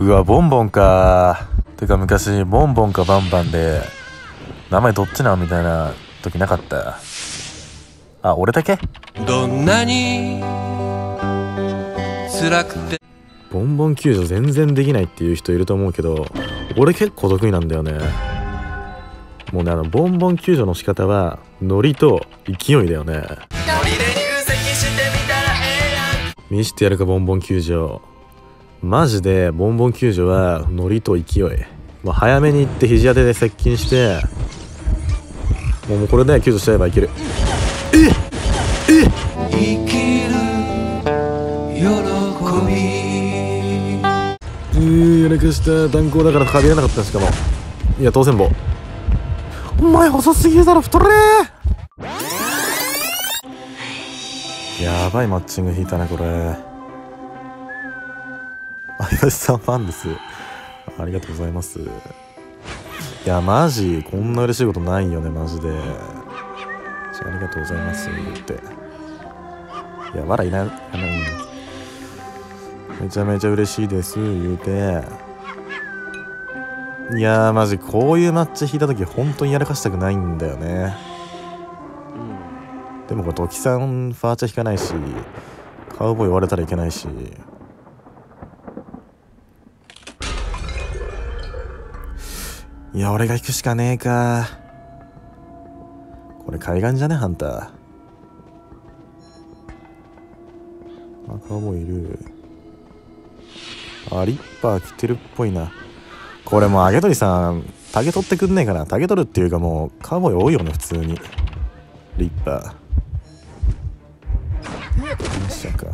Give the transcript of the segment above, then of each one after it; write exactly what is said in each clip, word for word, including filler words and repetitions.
うわ、ボンボンか。てか昔ボンボンかバンバンで名前どっちなんみたいな時なかった？あ、俺だけ？ どんなに辛くてボンボン救助全然できないっていう人いると思うけど、俺結構得意なんだよね。もうね、あのボンボン救助の仕方はノリと勢いだよね。見してやるかボンボン救助。マジでボンボン救助はノリと勢い。まあ、早めに行って肘当てで接近してもう、もうこれで救助しちゃえばいける。えっえっ生きる喜び。 えー、やらかした。弾行だからかびれなかった。しかもいや当選棒。お前細すぎるだろ太れー。やばいマッチング引いたねこれ。あやしさんファンです。ありがとうございます。いやマジこんな嬉しいことないよねマジで。じゃあありがとうございますって。いや笑いない。めちゃめちゃ嬉しいです言うて。いやーマジこういうマッチ引いた時本当にやらかしたくないんだよね。でもこれトキさんファーチャ引かないしカウボーイ言われたらいけないし。いや俺が引くしかねえか。これ海岸じゃねハンター。あカウボーイいる。あリッパー来てるっぽいな。これもう揚げ鳥さんタゲ取ってくんねえかな。タゲ取るっていうかもうカウボーイ多いよね普通に。リッパーよっしゃか。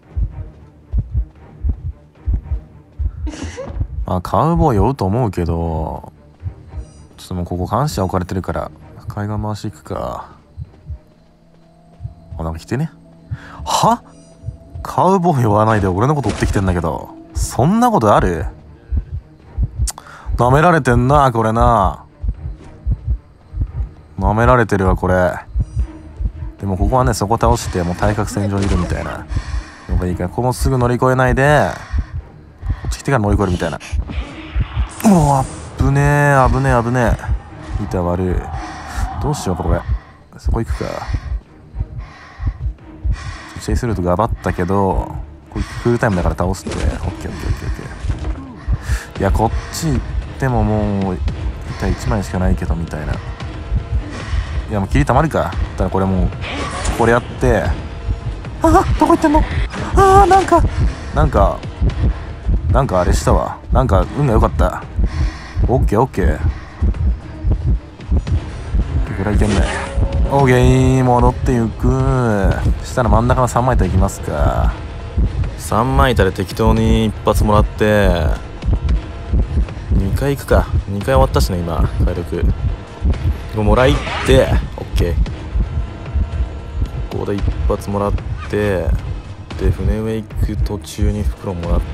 まあカウボーイ追うと思うけどちょっともうここ監視は置かれてるから海岸回し行くか。あなんか来てね。はカウボーイ追わないで俺のこと追ってきてんだけどそんなことある？なめられてんなこれな。なめられてるわこれ。でもここはねそこ倒してもう対角線上にいるみたいなのがいいから、ここもすぐ乗り越えないでこっち来てから乗り越えるみたいな。もうあぶねえあぶねえあぶねえ。板悪い。どうしようこれ。そこ行くか。チェイスルートがばったけどこれクールタイムだから倒して。オッケーオッケーオッケーオッケー。いやこっち行ってももう板いちまいしかないけどみたいな。いやもう霧たまるか。ただこれもうこれやって。あどこ行ってんの。あーなんかなんかなんかあれしたわ。なんか運が良かった。オッケーオッケー。これいけんね。オッケー戻ってゆく。したら真ん中のさんまい板いきますか。さんまい板で適当に一発もらってにかい行くか。にかい終わったしね今解読。もらいってオッケー。ここで一発もらってで船上行く途中に袋もらって。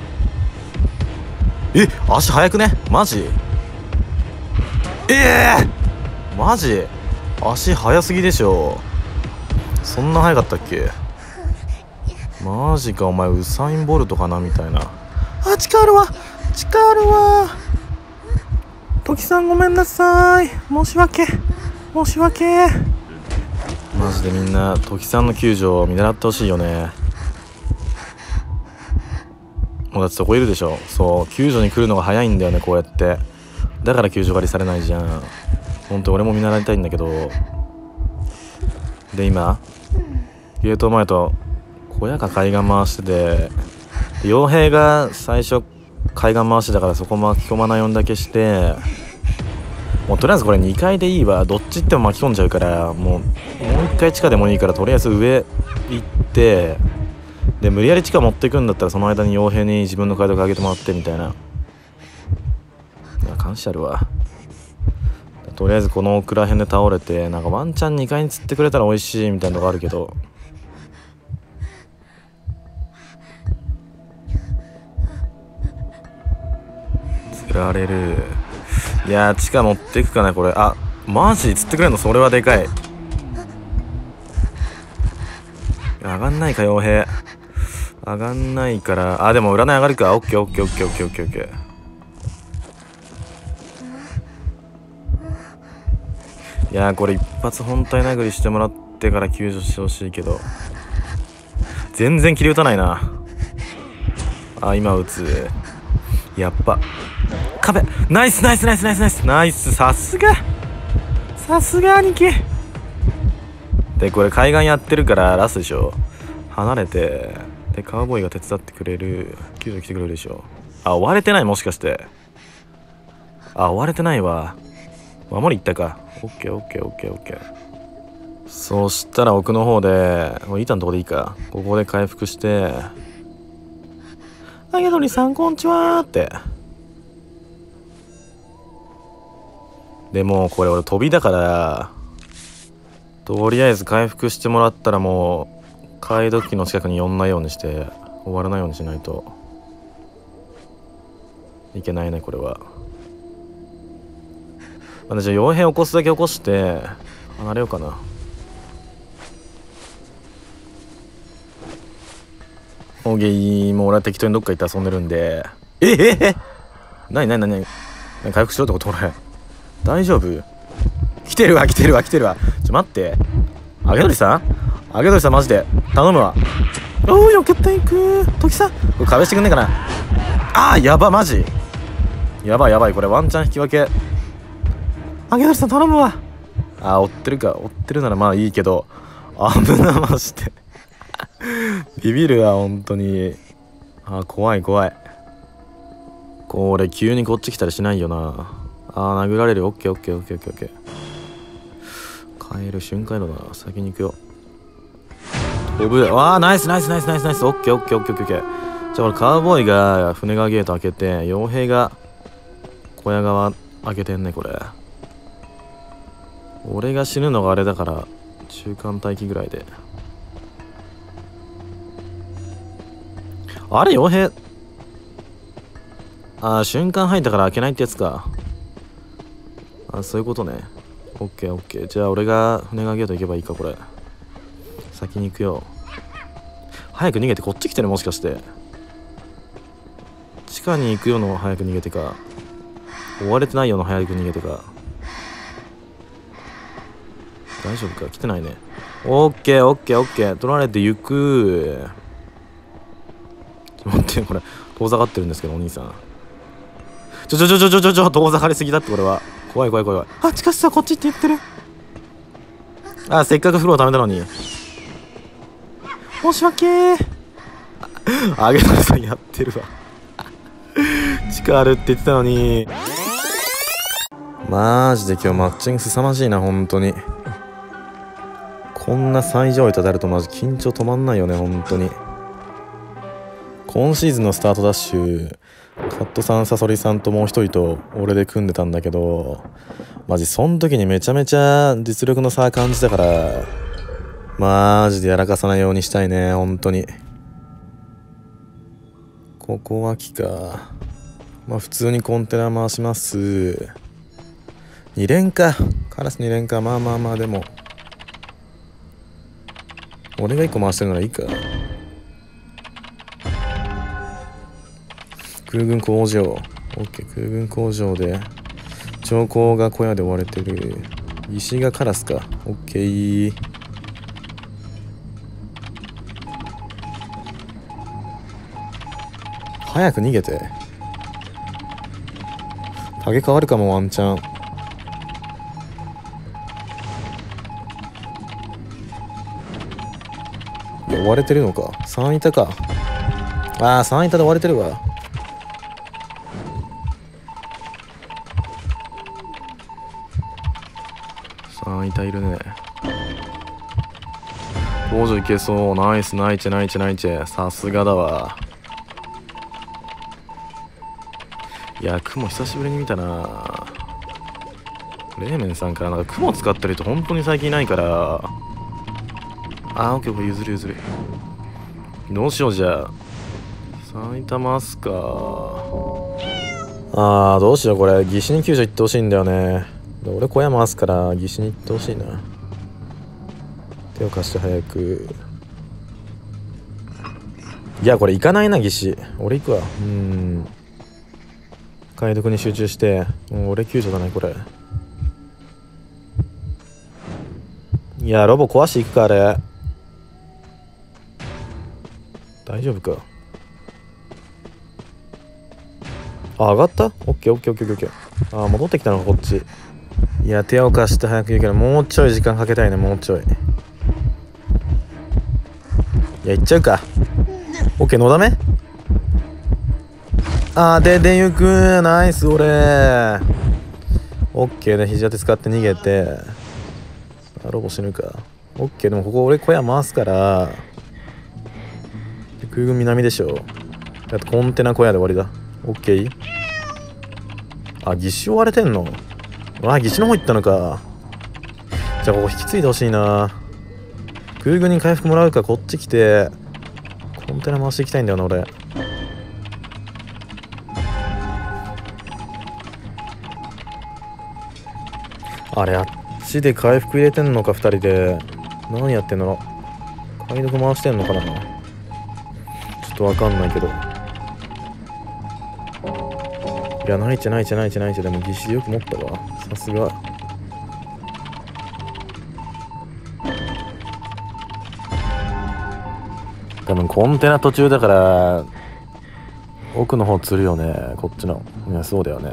え足速くねマジ。ええー、マジ足速すぎでしょ。そんな速かったっけ。マジかお前ウサインボルトかなみたいな。あ力あるわ力あるわ。トキさんごめんなさい。申し訳申し訳。マジでみんなトキさんの救助を見習ってほしいよね。もうだってそこいるでしょ。そう救助に来るのが早いんだよねこうやって。だから救助狩りされないじゃん。ほんと俺も見習いたいんだけど。で今ゲート前と小屋か海岸回してて傭兵が最初海岸回してだからそこ巻き込まないようにだけしてもうとりあえずこれにかいでいいわ。どっち行っても巻き込んじゃうからもうもういっかい地下でもいいからとりあえず上行ってで無理やり地下持っていくんだったらその間に傭兵に自分の街道かけてもらってみたいな。いや感謝あるわ。とりあえずこの奥ら辺で倒れてなんかワンチャンにかいに釣ってくれたら美味しいみたいなのがあるけど釣られる。いやー地下乗っていくかなこれ。あマジ釣ってくれんのそれはでかい。上がんないか傭兵上がんないから。あ、でも占い上がるか。オッケーオッケーオッケーオッケーオッケーオッケー。いやー、これ一発本体殴りしてもらってから救助してほしいけど、全然切り打たないな。あ、今打つ。やっぱ壁。ナイスナイスナイスナイスナイスナイス。さすがさすが兄貴。でこれ海岸やってるからラストでしょ。離れて、でカウボーイが手伝ってくれる。救助来てくれるでしょ。あ、追われてない、もしかして。あ、追われてないわ。守り行ったか。オッケーオッケーオッケーオッケー。そしたら奥の方で、もう板のとこでいいか。ここで回復して、あげどりさんこんにちはーって。でもこれ俺飛びだから、とりあえず回復してもらったらもう解読機の近くに寄んないようにして終わらないようにしないといけないね、これは。まあ、じゃあ傭兵起こすだけ起こして離れようかな。オーゲーもう俺は適当にどっか行って遊んでるんで。えええなになになに回復しろってこと？これ大丈夫？来てるわ来てるわ来てるわ。ちょ待って、あげどりさんあげどりさんマジで頼むわ。おーよけったいく時さん、これ壁してくんねえかな。あーやば、マジやばいやばい、これワンチャン引き分け。あげどりさん頼むわ。あー追ってるか、追ってるならまあいいけど、危なマジでビビるわ本当に。あー怖い怖い。これ急にこっち来たりしないよな。あー殴られる。オッケーオッケーオッケーオッケーオッケー。帰る瞬間やろな。先に行くよ。飛ぶ。わーナイスナイスナイスナイスナイス。オッケーオッケーオッケーオッケー。じゃあ俺カウボーイが船川ゲート開けて、傭兵が小屋側開けてんね。これ俺が死ぬのがあれだから中間待機ぐらいで。あれ傭兵、あー瞬間入ったから開けないってやつか。あ、そういうことね。オッケーオッケー。じゃあ俺が船川ゲート行けばいいか。これ先に行くよ。早く逃げて。こっち来てる、もしかして地下に行くよの早く逃げてか、追われてないよの早く逃げてか。大丈夫か、来てないね。オッケーオッケーオッケー。取られて行く。ちょっと待って、これ遠ざかってるんですけどお兄さん。ちょちょちょちょちょちょちょ遠ざかりすぎだって。これは怖い怖い怖い。あ、近しさこっちって言ってる。あ、せっかくフロー貯めたのに申し訳ー。あげたさんやってるわ力あるって言ってたのに。マジで今日マッチング凄まじいな本当に。こんな最上位と当たるとマジ緊張止まんないよね本当に。今シーズンのスタートダッシュ、カットさん、サソリさんともう一人と俺で組んでたんだけど、マジそん時にめちゃめちゃ実力の差感じたから、マジでやらかさないようにしたいね本当に。ここは木か。まあ普通にコンテナ回します。に連か、カラスに連か。まあまあまあ、でも俺がいっこ回してるならいいか。空軍工場、オッケー。空軍工場で兆候が小屋で追われてる。石がカラスか。オッケー。早く逃げて。影変わるかもワンチャン。いや追われてるのか。さん板か。ああさん板で追われてるわ。さん板いるね。工場いけそう。ナイスナイチェナイチェナイチェ。さすがだわ。いや雲久しぶりに見たな。冷麺さんからなんか雲使ってる人本当に最近いないから。あーオッケー、譲る譲る。どうしよう。じゃあさん板回すか。あーどうしよう。これ義手に救助行ってほしいんだよね。俺小屋回すから義手に行ってほしいな。手を貸して早く。 いやこれ行かないな、義士。俺行くわ。うん、解読に集中して。もう俺救助だねこれ。いやロボ壊していくかあれ。大丈夫か。あ、上がった。オッケーオッケーオッケーオッケー。あ、戻ってきたのかこっち。いや手を貸して早く言うけど、もうちょい時間かけたいね。もうちょい。いや行っちゃうか。オッケー、のだめ。あーででゆく。ナイス俺。オッケーで肘当て使って逃げて。あ、ロボ死ぬか。オッケー、でもここ俺小屋回すから。空軍南でしょ。だってコンテナ小屋で終わりだ。オッケー。あ、義手追われてんの。あ、義手の方行ったのか。じゃあここ引き継いでほしいな。空軍に回復もらうか、こっち来てコンテナ回していきたいんだよな俺。あれあっちで回復入れてんのか、ふたりで。何やってんの。解読回してんのかな。ちょっとわかんないけど。いや、ないちゃないちゃないちゃないちゃ。でも義手よく持ったわ、さすが。多分コンテナ途中だから奥の方釣るよね、こっちの。いやそうだよね。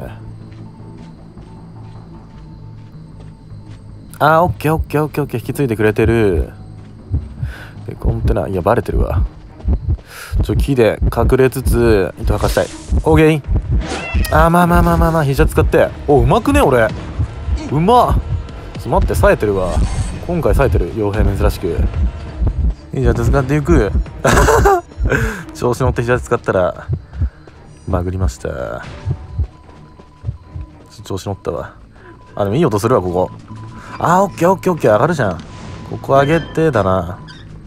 あーオッケーオッケーオッケーオッケー、引き継いでくれてる。でコンテナ、いやバレてるわ。ちょ木で隠れつつ糸吐かしたい。オーケー。あーまあまあまあまあまあ、膝使って。お、うまくね俺。うまっ。ちょっと待って、冴えてるわ今回。冴えてる、傭兵珍しく。膝使っていく調子乗って膝使ったらバグりました。調子乗ったわ。あ、でもいい音するわここ。あーオッケーオッケーオッケー、上がるじゃん。ここ上げてだな。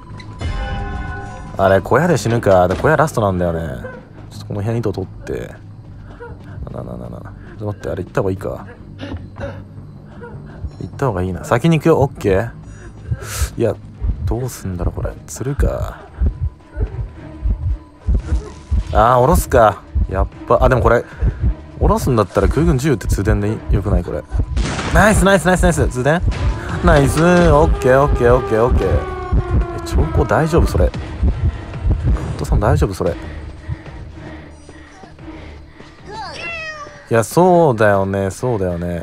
あれ小屋で死ぬか。で小屋ラストなんだよね。ちょっとこの辺糸取って。ななななな。ちょっと待って、あれ行った方がいいか。行った方がいいな。先に行くよ。オッケー。いやどうすんだろこれ。釣るか。あー下ろすか。やっぱ。あでもこれ下ろすんだったら空軍じゅうって通電でよくないこれ。ナイスナイスナイスナイス。通電ナイス。オッケーオッケーオッケーオッケー。え兆候大丈夫それ。カットさん大丈夫それ。いやそうだよねそうだよね。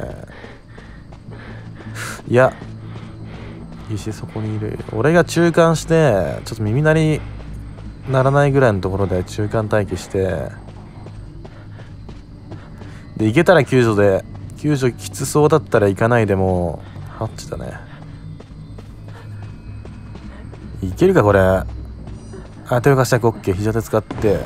いや石そこにいる。俺が中間してちょっと耳鳴りならないぐらいのところで中間待機して、で行けたら救助で、救助きつそうだったら行かないでもハッチだね。いけるかこれ。あ手を貸したら OK。 膝で使って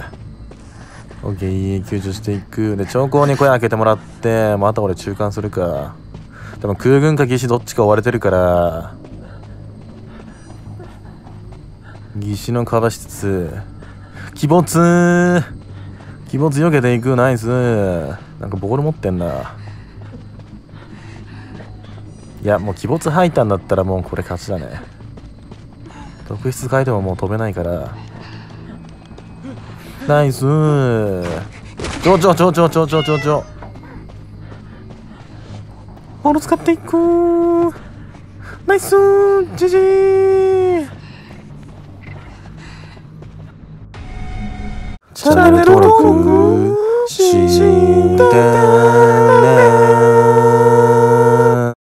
OK 救助していく。で長考に声開けてもらって、また俺中間するか。でも空軍か義手どっちか追われてるから義手のかわしつつ鬼没鬼没避けていく。ナイス。なんかボール持ってんな。いやもう鬼没吐いたんだったらもうこれ勝ちだね。特質変えてももう飛べないからナイス。ちょちょちょちょちょちょちょちょボール使っていく。ナイスジジー。チャンネル登録